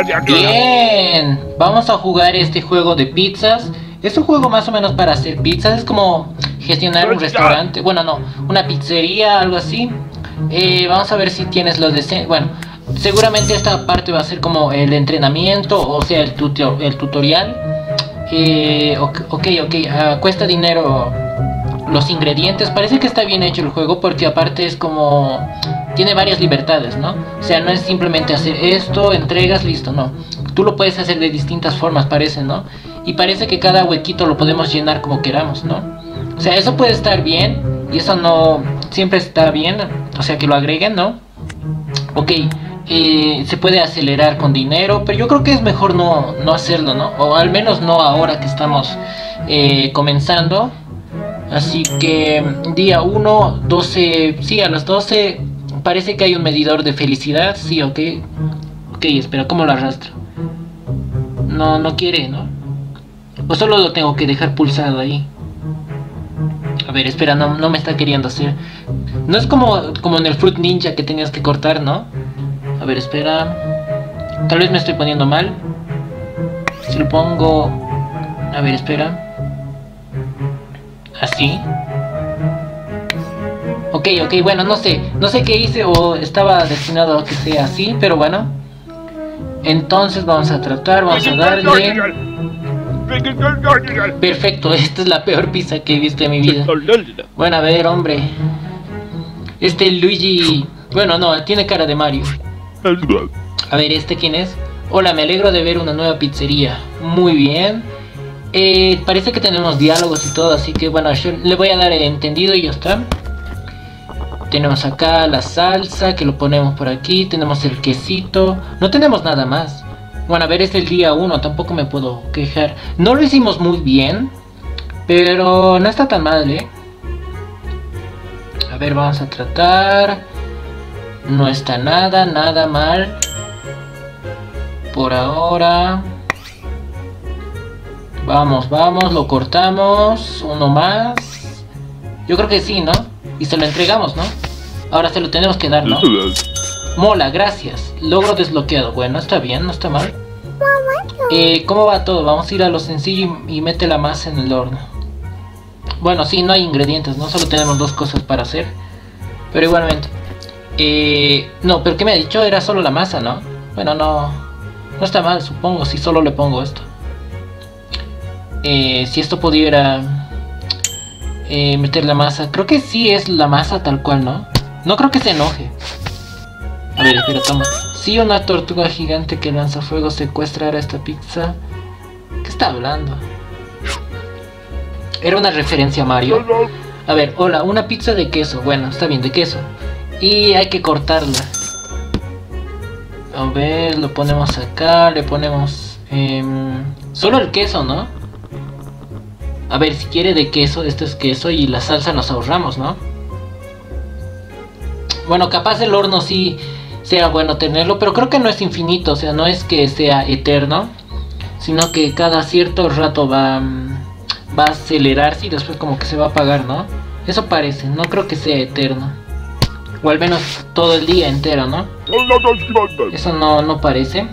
Bien, vamos a jugar este juego de pizzas. Es un juego más o menos para hacer pizzas. Es como gestionar un restaurante. Bueno, no, una pizzería, algo así. Vamos a ver si tienes los de... Bueno, seguramente esta parte va a ser como el entrenamiento, o sea, el tutorial. Ok, cuesta dinero los ingredientes. Parece que está bien hecho el juego porque aparte es como... Tiene varias libertades, ¿no? O sea, no es simplemente hacer esto, entregas, listo, no. Tú lo puedes hacer de distintas formas, parece, ¿no? Y parece que cada huequito lo podemos llenar como queramos, ¿no? O sea, eso puede estar bien y eso no siempre está bien. O sea, que lo agreguen, ¿no? Ok, se puede acelerar con dinero, pero yo creo que es mejor no hacerlo, ¿no? O al menos no ahora que estamos comenzando. Así que día 1, 12, sí, a las 12 parece que hay un medidor de felicidad, sí, ok. Ok, espera, ¿cómo lo arrastro? No quiere, ¿no? O solo lo tengo que dejar pulsado ahí. A ver, espera, no me está queriendo hacer. No es como en el Fruit Ninja que tenías que cortar, ¿no? A ver, espera. Tal vez me estoy poniendo mal. Si lo pongo... A ver, espera. Así. Ok, bueno, no sé qué hice o estaba destinado a que sea así, pero bueno. Entonces vamos a tratar, vamos a darle... Perfecto, esta es la peor pizza que he visto en mi vida. Bueno, a ver, hombre. Este Luigi... Bueno, no, tiene cara de Mario. A ver, ¿este quién es? Hola, me alegro de ver una nueva pizzería. Muy bien. Parece que tenemos diálogos y todo, así que bueno, yo le voy a dar el entendido y ya está. Tenemos acá la salsa, que lo ponemos por aquí. Tenemos el quesito. No tenemos nada más. Bueno, a ver, es el día 1, tampoco me puedo quejar. No lo hicimos muy bien, pero no está tan mal, ¿eh? A ver, vamos a tratar. No está nada mal por ahora. Vamos, lo cortamos. Uno más. Yo creo que sí, ¿no? Y se lo entregamos, ¿no? Ahora se lo tenemos que dar, ¿no? Mola, gracias. Logro desbloqueado. Bueno, está bien, no está mal. ¿Cómo va todo? Vamos a ir a lo sencillo y mete la masa en el horno. Bueno, sí, no hay ingredientes, ¿no? Solo tenemos dos cosas para hacer. Pero igualmente. No, pero ¿qué me ha dicho? Era solo la masa, ¿no? Bueno, no está mal, supongo, si solo le pongo esto. Si esto pudiera... meter la masa. Creo que sí es la masa tal cual, ¿no? No creo que se enoje. A ver, espera, toma. Si una tortuga gigante que lanza fuego secuestrara esta pizza. ¿Qué está hablando? Era una referencia a Mario. A ver, hola, una pizza de queso. Bueno, está bien, de queso. Y hay que cortarla. A ver, lo ponemos acá. Le ponemos... solo el queso, ¿no? A ver, si quiere de queso, esto es queso y la salsa nos ahorramos, ¿no? Bueno, capaz el horno sí sea bueno tenerlo, pero creo que no es infinito, o sea, no es que sea eterno, sino que cada cierto rato va a acelerarse y después como que se va a apagar, ¿no? Eso parece, no creo que sea eterno. O al menos todo el día entero, ¿no? Eso no parece.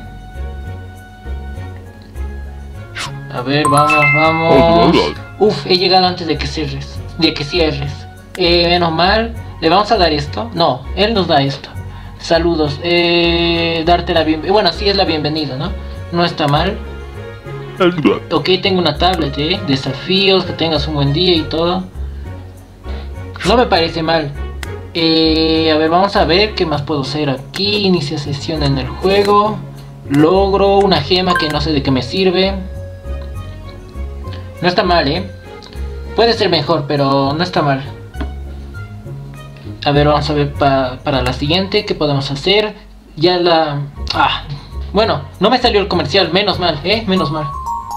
A ver, vamos. Uf, he llegado antes de que cierres. Menos mal. ¿Le vamos a dar esto? No, él nos da esto. Saludos. Darte la bienvenida. Bueno, sí es la bienvenida, ¿no? No está mal. Ok, tengo una tablet, desafíos, que tengas un buen día y todo. No me parece mal. A ver, vamos a ver qué más puedo hacer aquí. Inicia sesión en el juego. Logro una gema que no sé de qué me sirve. No está mal, puede ser mejor, pero no está mal. A ver, vamos a ver para la siguiente qué podemos hacer. Ya la... bueno, no me salió el comercial, menos mal, menos mal.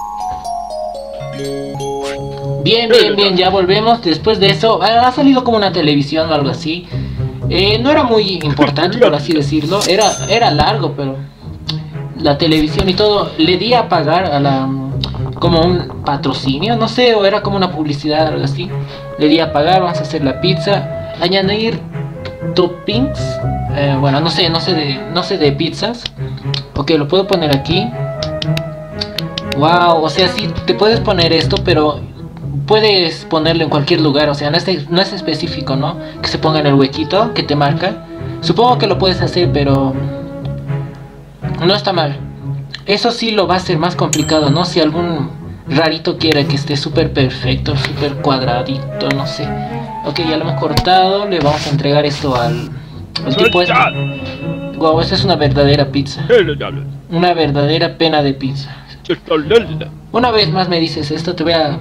Bien, ya volvemos. Después de eso, ha salido como una televisión o algo así. No era muy importante, por así decirlo. Era largo, pero... La televisión y todo, le di a pagar a la... como un patrocinio, no sé, o era como una publicidad o algo así. Le di a pagar, vamos a hacer la pizza. Añadir toppings. Bueno, no sé de pizzas. Ok, lo puedo poner aquí. Wow, o sea, sí, te puedes poner esto, pero puedes ponerlo en cualquier lugar. O sea, no es específico, ¿no? Que se ponga en el huequito que te marca. Supongo que lo puedes hacer, pero no está mal. Eso sí lo va a hacer más complicado, ¿no? Si algún rarito quiere que esté súper perfecto, súper cuadradito, no sé. Ok, ya lo hemos cortado. Le vamos a entregar esto al tipo este. Wow, esta es una verdadera pizza. Una verdadera pena de pizza. Una vez más me dices esto, te voy a...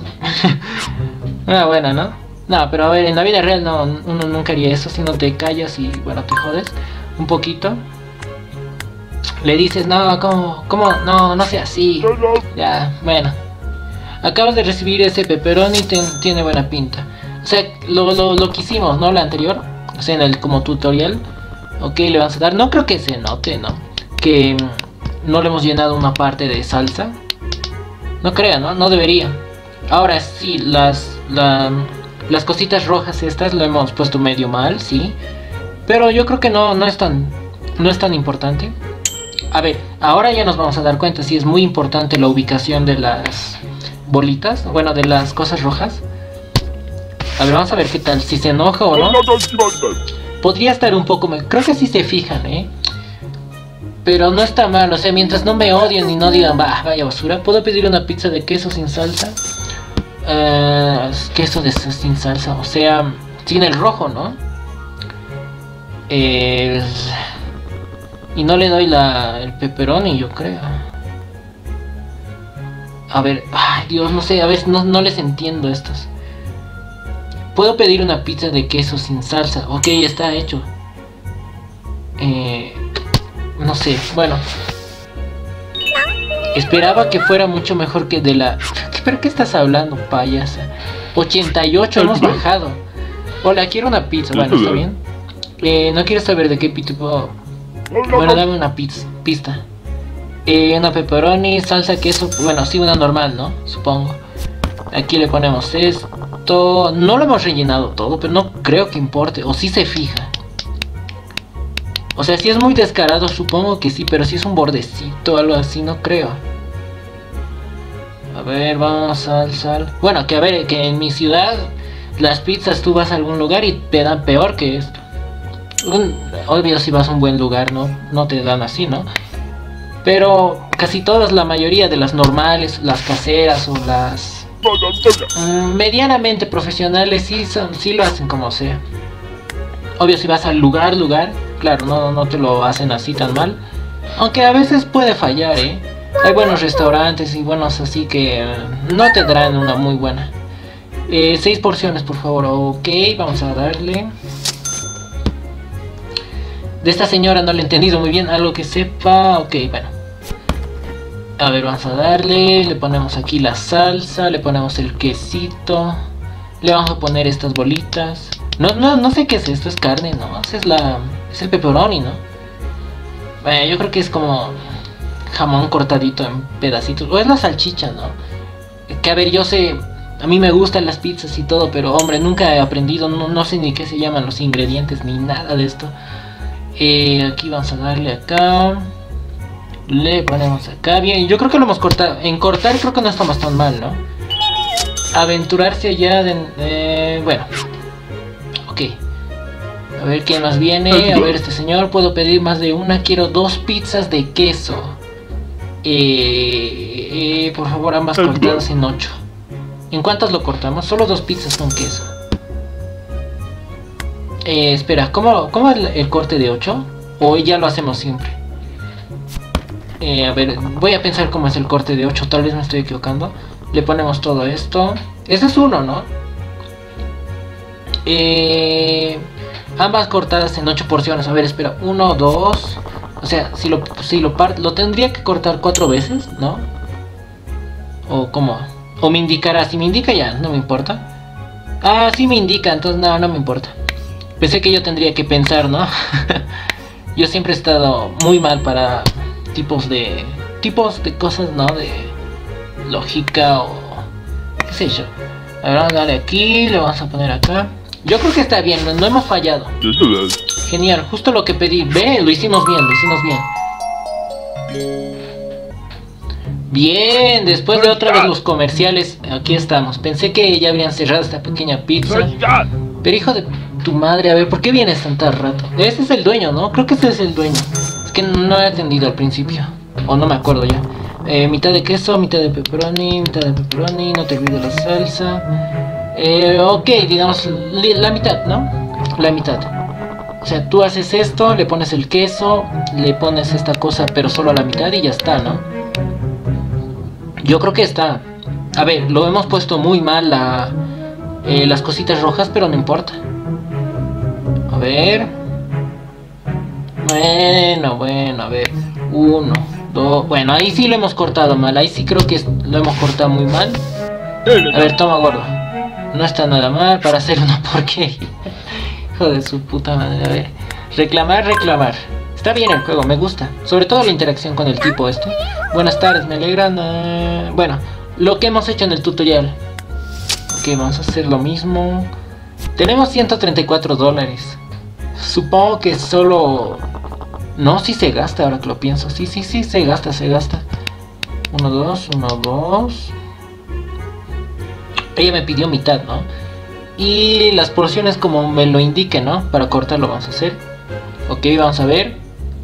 Una buena, ¿no? No, pero a ver, en la vida real no, uno nunca haría eso, si no te callas y bueno, te jodes un poquito. Le dices, no, ¿cómo? No, no sea así. Ya, bueno. Acabas de recibir ese pepperoni, tiene buena pinta. O sea, lo que hicimos, ¿no? La anterior, o sea, en el como tutorial. Ok, le vamos a dar, no creo que se note, ¿no? Que no le hemos llenado una parte de salsa. No creo, ¿no? No debería. Ahora sí, las cositas rojas estas lo hemos puesto medio mal, sí. Pero yo creo que no es tan importante. A ver, ahora ya nos vamos a dar cuenta si es muy importante la ubicación de las bolitas. Bueno, de las cosas rojas. A ver, vamos a ver qué tal, si se enoja o no. Podría estar un poco... Creo que sí se fijan, ¿eh? Pero no está mal, o sea, mientras no me odien y no digan, bah, vaya basura. ¿Puedo pedir una pizza de queso sin salsa? Queso sin salsa, o sea, sin el rojo, ¿no? Y no le doy el pepperoni, yo creo. A ver, ay Dios, no sé, a veces no les entiendo estos. ¿Puedo pedir una pizza de queso sin salsa? Ok, está hecho. No sé, bueno. Esperaba que fuera mucho mejor que de la... ¿Pero qué estás hablando, payasa? 88 hemos bajado. Hola, quiero una pizza. Bueno, está bien. No quiero saber de qué tipo... Bueno, dame una pista. Una pepperoni, salsa, queso. Bueno, sí, una normal, ¿no? Supongo. Aquí le ponemos esto. No lo hemos rellenado todo, pero no creo que importe. O si se fija. O sea, si es muy descarado, supongo que sí. Pero si es un bordecito o algo así, no creo. A ver, vamos, sal. Bueno, que a ver, que en mi ciudad las pizzas tú vas a algún lugar y te dan peor que esto. Obvio, si vas a un buen lugar, no te dan así, ¿no? Pero casi todas, la mayoría de las normales, las caseras o las medianamente profesionales sí lo hacen como sea. Obvio, si vas al lugar, claro, no te lo hacen así tan mal. Aunque a veces puede fallar, ¿eh? Hay buenos restaurantes y buenos así que no te traen una muy buena. 6 porciones, por favor. Ok, vamos a darle. De esta señora no le he entendido muy bien, algo que sepa. Ok, bueno. A ver, vamos a darle. Le ponemos aquí la salsa, le ponemos el quesito. Le vamos a poner estas bolitas. No sé qué es esto, es carne, ¿no? Es el pepperoni, ¿no? Yo creo que es como jamón cortadito en pedacitos. O es la salchicha, ¿no? Que a ver, yo sé, a mí me gustan las pizzas y todo, pero hombre, nunca he aprendido, no sé ni qué se llaman los ingredientes ni nada de esto. Aquí vamos a darle acá. Le ponemos acá. Bien, yo creo que lo hemos cortado. En cortar creo que no estamos tan mal, ¿no? Aventurarse allá de... bueno. Ok. A ver quién más viene. A ver, este señor, puedo pedir más de una. Quiero 2 pizzas de queso. Por favor, ambas cortadas en 8. ¿En cuántas lo cortamos? Solo 2 pizzas con queso. Espera, ¿cómo es el corte de 8? ¿O ya lo hacemos siempre? A ver, voy a pensar cómo es el corte de 8. Tal vez me estoy equivocando. Le ponemos todo esto. Ese es 1, ¿no? Ambas cortadas en 8 porciones. A ver, espera, 1, 2. O sea, si lo tendría que cortar 4 veces, ¿no? ¿O cómo? O me indicará. Si me indica ya, no me importa. Ah, sí me indica, entonces no me importa. Pensé que yo tendría que pensar, ¿no? Yo siempre he estado muy mal para tipos de cosas, ¿no? De lógica o qué sé yo. A ver, dale aquí, le vamos a poner acá. Yo creo que está bien, no hemos fallado. Genial, justo lo que pedí. Ve, lo hicimos bien. Bien, después de otra vez los comerciales, aquí estamos. Pensé que ya habrían cerrado esta pequeña pizza. Pero hijo de tu madre, a ver, ¿por qué vienes tan rato? Este es el dueño, ¿no? Creo que este es el dueño. Es que no he atendido al principio. O no me acuerdo ya. Mitad de queso, mitad de pepperoni, no te olvides la salsa. Ok, digamos la mitad, ¿no? La mitad. O sea, tú haces esto, le pones el queso, le pones esta cosa, pero solo a la mitad y ya está, ¿no? Yo creo que está. A ver, lo hemos puesto muy mal las cositas rojas, pero no importa. A ver. Bueno, a ver. 1, 2. Bueno, ahí sí lo hemos cortado mal. Ahí sí creo que lo hemos cortado muy mal. A ver, toma, gordo. No está nada mal para hacer una porquería. Hijo de su puta madre. A ver. Reclamar. Está bien el juego, me gusta. Sobre todo la interacción con el tipo este. Buenas tardes, me alegran. Bueno, lo que hemos hecho en el tutorial. Ok, vamos a hacer lo mismo. Tenemos 134 dólares. Supongo que solo... No, sí se gasta ahora que lo pienso. Sí, se gasta. 1, 2. Ella me pidió mitad, ¿no? Y las porciones como me lo indique, ¿no? Para cortarlo vamos a hacer. Ok, vamos a ver.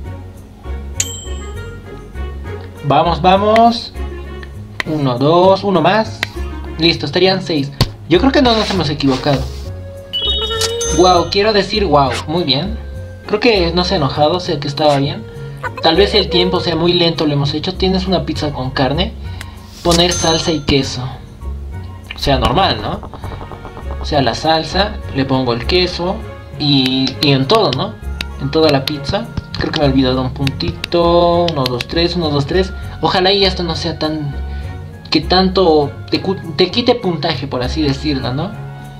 Vamos. 1, 2, uno más. Listo, estarían 6. Yo creo que no nos hemos equivocado. Wow, quiero decir wow. Muy bien. Creo que no se ha enojado, o sea que estaba bien. Tal vez el tiempo sea muy lento, lo hemos hecho. Tienes una pizza con carne. Poner salsa y queso. O sea, normal, ¿no? O sea, la salsa, le pongo el queso y en todo, ¿no? En toda la pizza. Creo que me he olvidado un puntito. 1, 2, 3. Ojalá y esto no sea tan... que tanto te quite puntaje, por así decirlo, ¿no?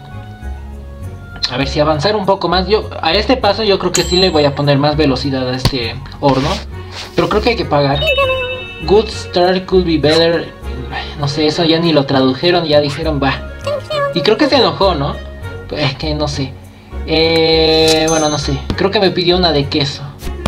A ver si avanzar un poco más. Yo a este paso yo creo que sí le voy a poner más velocidad a este horno. Pero creo que hay que pagar. Good start could be better. No sé, eso ya ni lo tradujeron, ya dijeron va. Y creo que se enojó, ¿no? Es que no sé. Bueno, no sé. Creo que me pidió una de queso.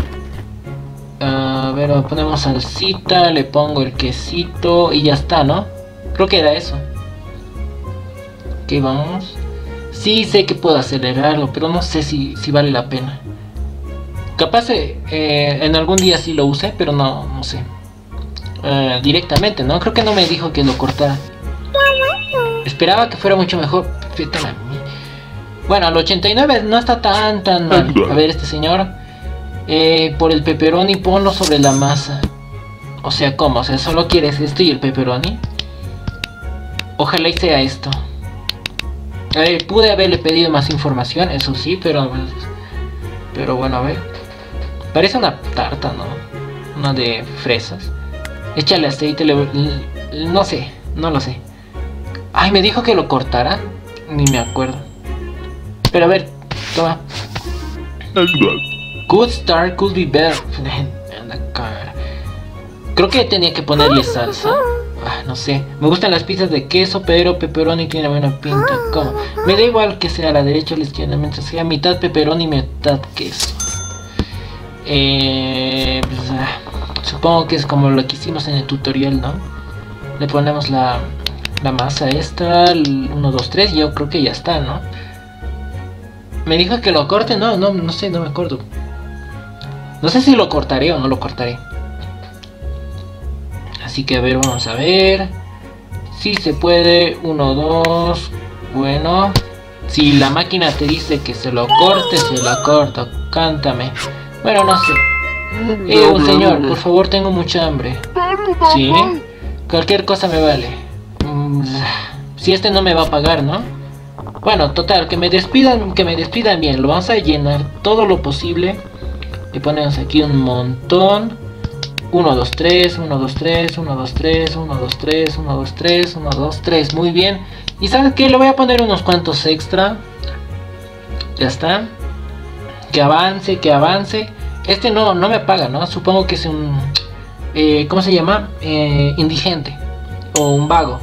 A ver, ponemos salsita, le pongo el quesito y ya está, ¿no? Creo que era eso. Ok, vamos. Sí sé que puedo acelerarlo, pero no sé si vale la pena. Capaz en algún día sí lo use, pero no sé. Directamente, ¿no? Creo que no me dijo que lo cortara. Esperaba que fuera mucho mejor. Bueno, al 89 no está tan mal. A ver, este señor. Por el pepperoni ponlo sobre la masa. O sea, ¿cómo? O sea, ¿solo quieres esto y el pepperoni? Ojalá y sea esto. A ver, pude haberle pedido más información, eso sí, pero bueno, a ver. Parece una tarta, ¿no? Una de fresas. Échale aceite, no sé, no lo sé. Ay, me dijo que lo cortara. Ni me acuerdo. Pero a ver, toma. Good start could be better. Creo que tenía que ponerle salsa. No sé, me gustan las pizzas de queso, pero pepperoni tiene buena pinta. ¿Cómo? Me da igual que sea a la derecha o a la izquierda, mientras sea mitad pepperoni y mitad queso. Supongo que es como lo que hicimos en el tutorial, ¿no? Le ponemos la masa esta, 1, 2, 3, y yo creo que ya está, ¿no? Me dijo que lo corte, no sé, no me acuerdo. No sé si lo cortaré o no lo cortaré. Así que a ver, vamos a ver. Si se puede. 1, 2. Bueno. Si la máquina te dice que se lo corte, se lo corto. Cántame. Bueno, no sé. Señor, por favor, tengo mucha hambre. ¿Sí? Cualquier cosa me vale. Si este no me va a pagar, ¿no? Bueno, total, que me despidan bien. Lo vamos a llenar todo lo posible. Le ponemos aquí un montón. 1, 2, 3, 1, 2, 3, 1, 2, 3, 1, 2, 3, 1, 2, 3, 1, 2, 3, muy bien. Y ¿sabes qué? Le voy a poner unos cuantos extra. Ya está. Que avance. Este no me paga, ¿no? Supongo que es un... ¿cómo se llama? Indigente. O un vago.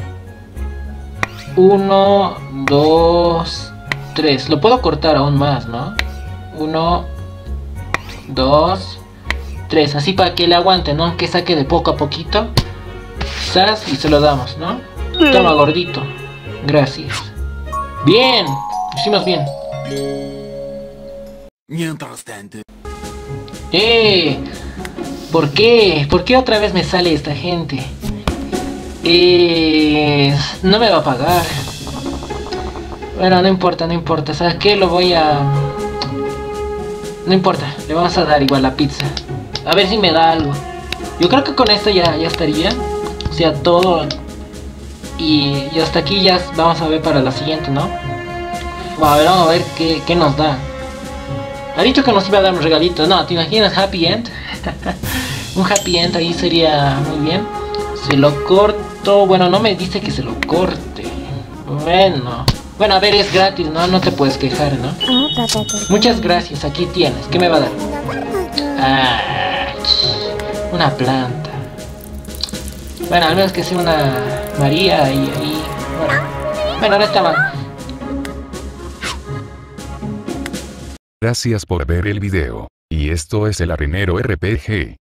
1, 2, 3. Lo puedo cortar aún más, ¿no? 1, 2... 3, así para que le aguante, ¿no? Que saque de poco a poquito. Quizás y se lo damos, ¿no? Toma, gordito. Gracias. Bien, hicimos bien. Mientras tanto. ¿Por qué? ¿Por qué otra vez me sale esta gente? No me va a pagar. Bueno, no importa, no importa. ¿Sabes qué? Lo voy a... No importa, le vamos a dar igual la pizza. A ver si me da algo. Yo creo que con esto ya estaría. O sea, todo. Y hasta aquí ya vamos a ver para la siguiente, ¿no? A ver, vamos a ver qué nos da. Ha dicho que nos iba a dar un regalito. No, ¿te imaginas Happy End? Un Happy End ahí sería muy bien. Se lo corto. Bueno, no me dice que se lo corte. Bueno, a ver, es gratis, ¿no? No te puedes quejar, ¿no? Muchas gracias, aquí tienes. ¿Qué me va a dar? Una planta. Bueno, al menos que sea una María y ahí... Bueno, ahora está mal. Gracias por ver el video. Y esto es el Arenero RPG.